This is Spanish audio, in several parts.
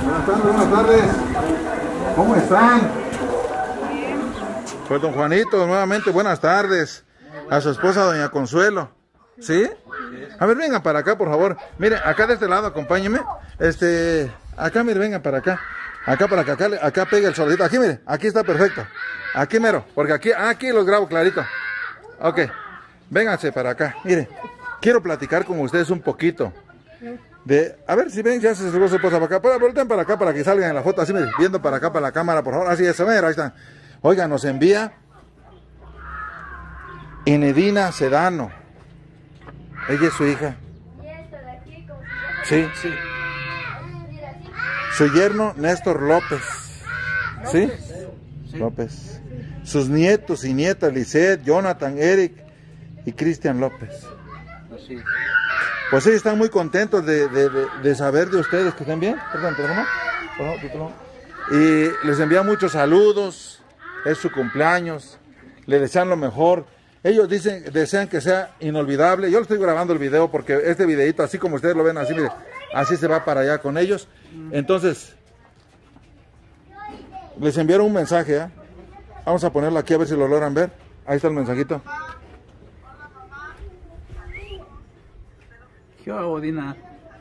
Buenas tardes, buenas tardes. ¿Cómo están? Pues don Juanito, nuevamente buenas tardes. A su esposa doña Consuelo. ¿Sí? A ver, vengan para acá, por favor. Mire, acá de este lado, acompáñenme. Acá, mire, vengan para acá. Acá para acá, acá pega el solecito. Aquí, mire, aquí está perfecto. Aquí mero, porque aquí los grabo clarito. Ok, vénganse para acá. Mire, quiero platicar con ustedes un poquito. A ver si ven, ya se acercó su esposa para acá. Volten para acá para que salgan en la foto. Así, mire, viendo para acá, para la cámara, por favor. Así es, mira, ahí están. Oiga, nos envía Enedina Sedano. Ella es su hija. Sí, sí. Su yerno Néstor López. ¿Sí? López. Sus nietos y nietas, Lisette, Jonathan, Eric y Cristian López. Pues ellos están muy contentos de saber de ustedes que están bien. Perdón. Y les envía muchos saludos. Es su cumpleaños. Le desean lo mejor. Ellos desean que sea inolvidable. Yo le estoy grabando el video porque este videito, así como ustedes lo ven, así, mire, así se va para allá con ellos. Entonces, les enviaron un mensaje, ¿eh? Vamos a ponerlo aquí a ver si lo logran ver. Ahí está el mensajito. Yo, Odina.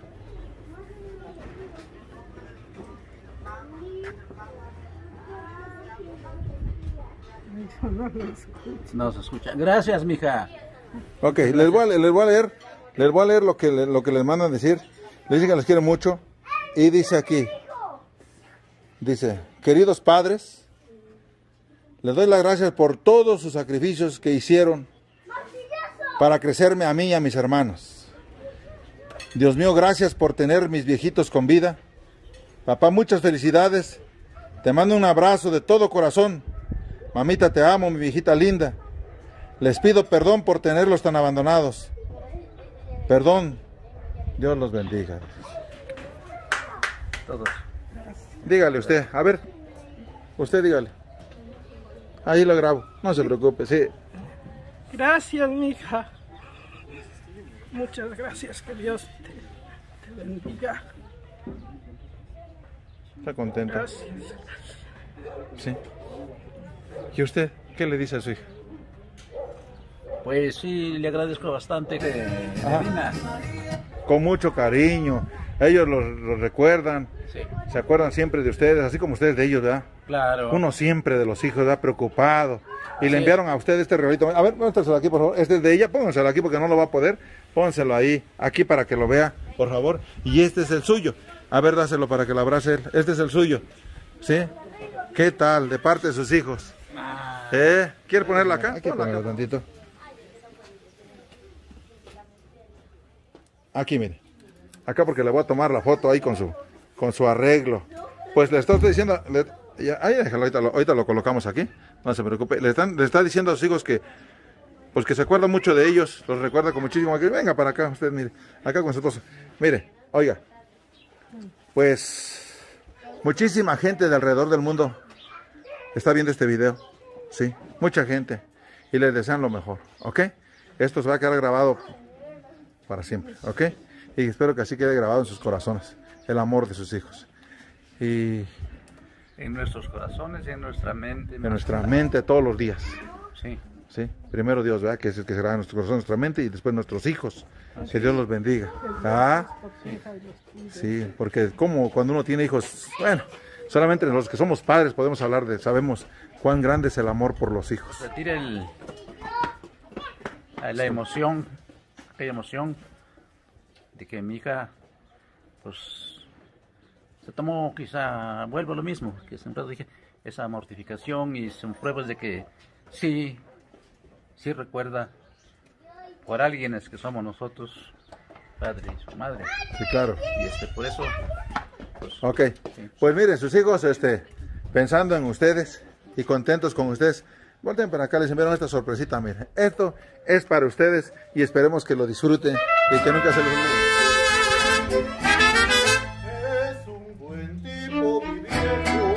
No se escucha. Gracias, mija. Ok, les voy a leer lo que les mandan decir. Les dicen que les quieren mucho. Y dice aquí, queridos padres, les doy las gracias por todos sus sacrificios que hicieron para crecerme a mí y a mis hermanos. Dios mío, gracias por tener mis viejitos con vida. Papá, muchas felicidades. Te mando un abrazo de todo corazón. Mamita, te amo, mi viejita linda. Les pido perdón por tenerlos tan abandonados. Perdón. Dios los bendiga. Todos. Dígale usted, a ver. Usted dígale. Ahí lo grabo, no se preocupe, sí. Gracias, mija. Muchas gracias, que Dios te bendiga. ¿Está contenta? Gracias. Sí. ¿Y usted qué le dice a su hija? Pues sí, le agradezco bastante. Con mucho cariño. Ellos los recuerdan. Sí. Se acuerdan siempre de ustedes, así como ustedes de ellos, ¿verdad? Claro. Uno siempre de los hijos, ¿verdad? Preocupado. Y le Sí. enviaron a usted este regalito. A ver, pónganselo aquí, por favor. Este es de ella, pónganselo aquí porque no lo va a poder. Pónselo ahí, aquí para que lo vea, por favor. Y este es el suyo. A ver, dáselo para que lo abrace él. Este es el suyo. ¿Sí? ¿Qué tal? De parte de sus hijos. ¿Quiere ponerla acá? Aquí ponerla tantito. Aquí, mire. Acá porque le voy a tomar la foto ahí con su arreglo. Pues le estoy diciendo, ahí déjalo, ahorita lo colocamos aquí, no se preocupe. Le está diciendo a sus hijos que, pues que se acuerda mucho de ellos, los recuerda con muchísimo. Venga para acá, usted mire, acá con su esposa. Mire, oiga, pues muchísima gente de alrededor del mundo está viendo este video, sí, mucha gente, y les desean lo mejor, ¿ok? Esto se va a quedar grabado para siempre, ¿ok? Y espero que así quede grabado en sus corazones, el amor de sus hijos. Y en nuestros corazones y en nuestra mente. En nuestra mente todos los días. Sí. Sí. Primero Dios, ¿verdad? Que es el que se graba en nuestro corazón, nuestra mente, y después nuestros hijos. Que Dios los bendiga. ¿Ah? Sí, porque como cuando uno tiene hijos, bueno, solamente los que somos padres podemos hablar sabemos cuán grande es el amor por los hijos. Retira la emoción, aquella emoción de que mi hija, pues, se tomó, quizá, vuelvo a lo mismo, que siempre dije, esa mortificación, y son pruebas de que sí recuerda por alguien es que somos nosotros, padre y su madre. Sí, claro. Y por eso, pues, ok, sí. Pues miren, sus hijos, pensando en ustedes y contentos con ustedes, volten para acá, les enviaron esta sorpresita, miren. Esto es para ustedes y esperemos que lo disfruten y que nunca se les olvide. Es un buen tipo, mi viejo,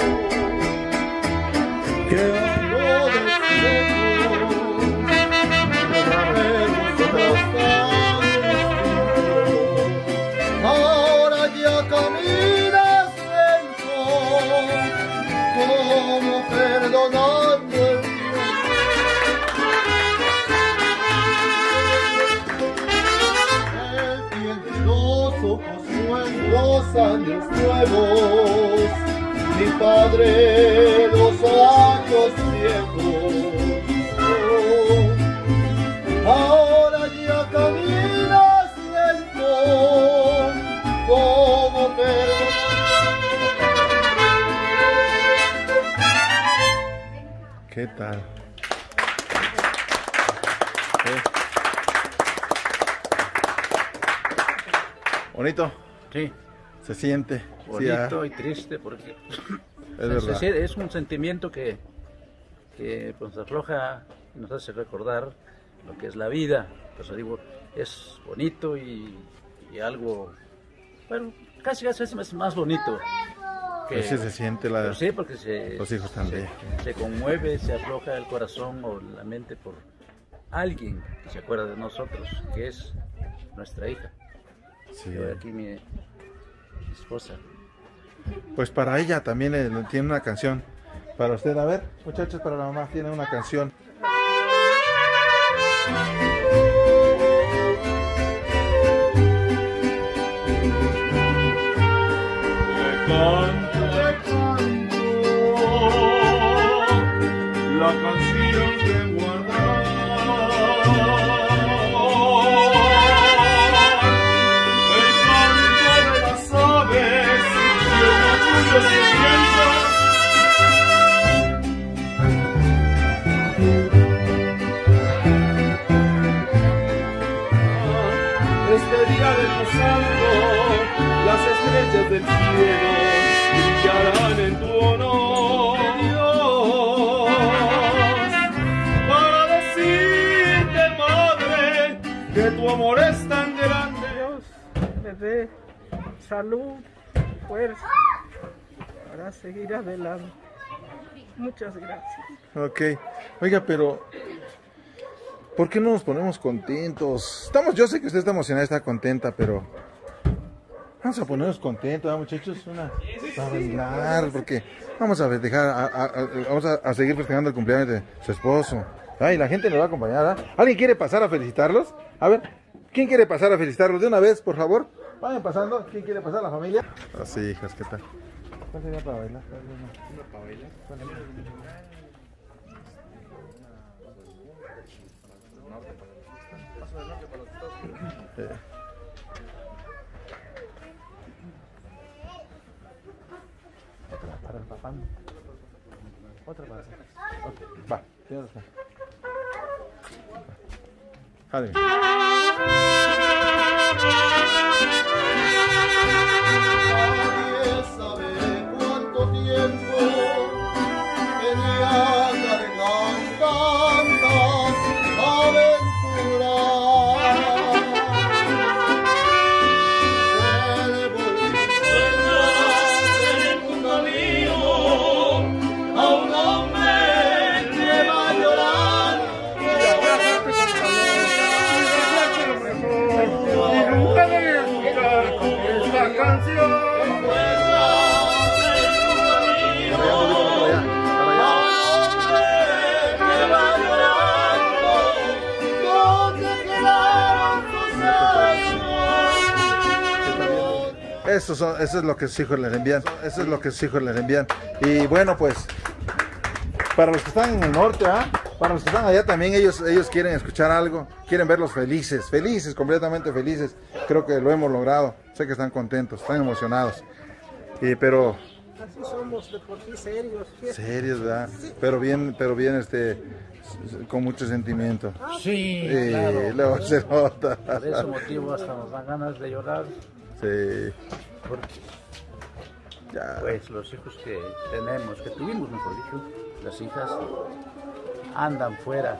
que habló de cielo, ahora ya caminas de años nuevos, mi padre 2 años viejos. Ahora ya caminas lento, como perro. ¿Qué tal? ¿Bonito? Sí, Se siente. bonito y triste porque Es verdad. es un sentimiento que pues, nos afloja y nos hace recordar lo que es la vida. Pues digo, es bonito y algo, bueno, casi es más bonito. Que, Pues sí se siente la... pero sí, porque los hijos también. se conmueve, se afloja el corazón o la mente por alguien que se acuerda de nosotros, que es nuestra hija. Sí. Yo aquí mi esposa. Pues para ella también tiene una canción. Para usted, a ver, muchachos, para la mamá tiene una canción. Le canto la canción que guardar, el canto de las aves y el murmullo del viento. Este día de los santos, las estrellas del cielo brillarán en tu honor, Dios, para decirte, madre, que tu amor es tan grande. Dios me dé salud, fuerza para seguir adelante. Muchas gracias. Ok. Oiga, pero... ¿por qué no nos ponemos contentos? Yo sé que usted está emocionada, está contenta, pero... vamos a ponernos contentos, ¿verdad, muchachos? Para bailar, porque vamos a festejar, vamos a seguir festejando el cumpleaños de su esposo. Ay, la gente nos va a acompañar, ¿verdad? ¿Alguien quiere pasar a felicitarlos? A ver, ¿quién quiere pasar a felicitarlos? De una vez, por favor. Vayan pasando. ¿Quién quiere pasar? ¿La familia? Así, hijas, ¿qué tal? ¿Cuál sería para bailar? ¿Una para bailar? Otra para el papá. Otra para el papá. Ok, va, tienes razón. Jale. Nadie sabe cuánto tiempo venía cargando tantas aventuras. Se le volvió en un camino a un hombre que va a llorar. Y nunca debe escuchar esta canción. Eso es lo que sus hijos les envían. Eso es lo que sus hijos les envían. Y bueno, pues, para los que están en el norte, para los que están allá también, ellos quieren escuchar algo, quieren verlos felices, completamente felices. Creo que lo hemos logrado. Sé que están contentos, están emocionados. Pero Así somos de por sí serios. serios, ¿verdad? Pero bien, con mucho sentimiento. Sí, Y claro. luego se nota. Por ese motivo hasta nos dan ganas de llorar. Sí. Porque Ya. pues los hijos que tenemos, que tuvimos mejor dicho, las hijas andan fuera.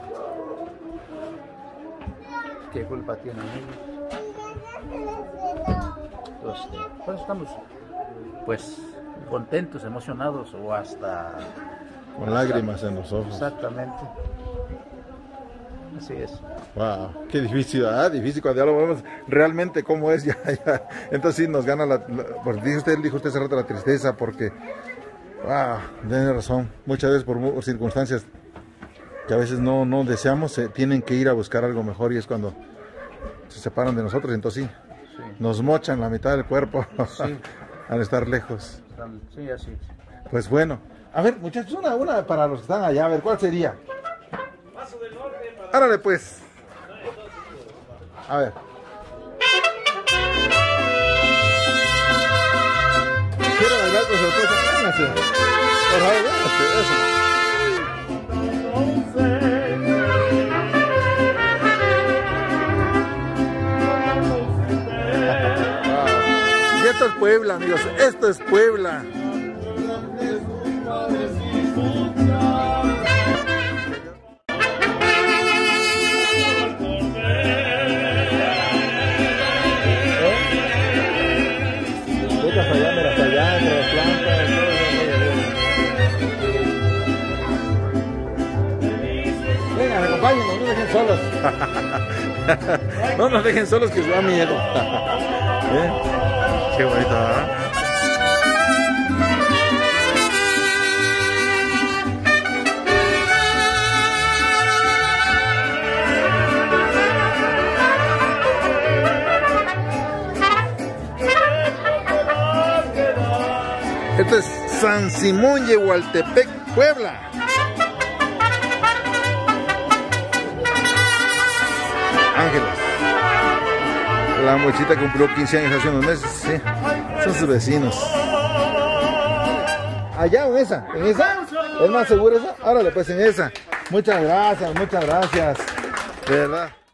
¿Qué culpa tienen ellos? Entonces, pues estamos pues contentos, emocionados o hasta Con lágrimas en los ojos. exactamente. Así es. Wow, qué difícil, ¿verdad? Difícil cuando ya lo vemos realmente cómo es, ya. Entonces sí nos gana pues dijo usted hace rato la tristeza, porque, wow, tiene razón, muchas veces por circunstancias que a veces no deseamos, tienen que ir a buscar algo mejor y es cuando se separan de nosotros, entonces sí, Sí. nos mochan la mitad del cuerpo. Sí. al estar lejos. Sí, así es. Pues bueno. A ver, muchachos, una para los que están allá. A ver, ¿cuál sería? Árale, pues. A ver. ¿Quieren bailar con sorpresa? Vénganse. Por favor, vénganse. Eso. Y esto es Puebla, amigos. Esto es Puebla. Hasta allá, mira, hasta allá, entre las plantas, vengan, acompáñenos, no nos dejen solos. No nos dejen solos, que os da miedo. Qué bonito, ¿verdad? Esto es San Simón Yehualtepec, Puebla. Ángeles. La muchachita cumplió 15 años hace unos meses, sí. Son sus vecinos. Allá en esa. ¿Es más segura esa? Árale, pues en esa. Muchas gracias, de verdad.